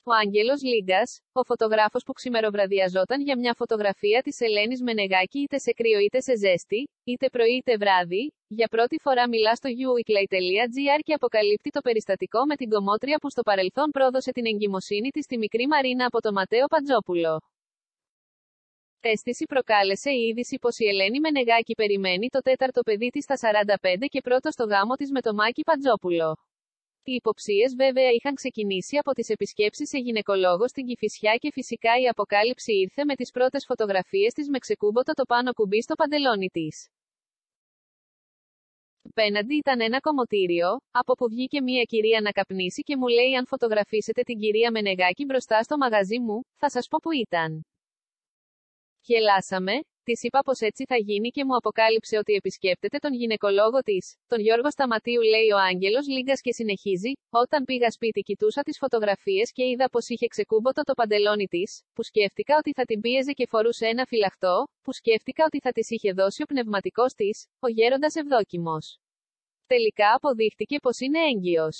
Ο Άγγελος Λίγκας, ο φωτογράφος που ξημεροβραδιαζόταν για μια φωτογραφία της Ελένης Μενεγάκη είτε σε κρύο είτε σε ζέστη, είτε πρωί είτε βράδυ, για πρώτη φορά μιλά στο youweekly.gr και αποκαλύπτει το περιστατικό με την κομμότρια που στο παρελθόν πρόδωσε την εγκυμοσύνη της στη μικρή Μαρίνα από το Ματέο Παντζόπουλο. Αίσθηση προκάλεσε η είδηση πως η Ελένη Μενεγάκη περιμένει το τέταρτο παιδί της στα 45 και πρώτο στο γάμο της με το Μάκη Παντζόπουλο. Οι υποψίες βέβαια είχαν ξεκινήσει από τις επισκέψεις σε γυναικολόγο στην Κηφισιά και φυσικά η αποκάλυψη ήρθε με τις πρώτες φωτογραφίες της με ξεκούμποτο το πάνω κουμπί στο παντελόνι της. Απέναντι ήταν ένα κομμωτήριο, από που βγήκε μια κυρία να καπνίσει και μου λέει αν φωτογραφίσετε την κυρία Μενεγάκη μπροστά στο μαγαζί μου, θα σας πω που ήταν. Γελάσαμε, της είπα πως έτσι θα γίνει και μου αποκάλυψε ότι επισκέπτεται τον γυναικολόγο της, τον Γιώργο Σταματίου, λέει ο Άγγελος Λίγκας και συνεχίζει, όταν πήγα σπίτι κοιτούσα τις φωτογραφίες και είδα πως είχε ξεκούμποτο το παντελόνι της, που σκέφτηκα ότι θα την πίεζε και φορούσε ένα φυλαχτό, που σκέφτηκα ότι θα της είχε δώσει ο πνευματικός της, ο γέροντας Ευδόκιμος. Τελικά αποδείχτηκε πως είναι έγκυος.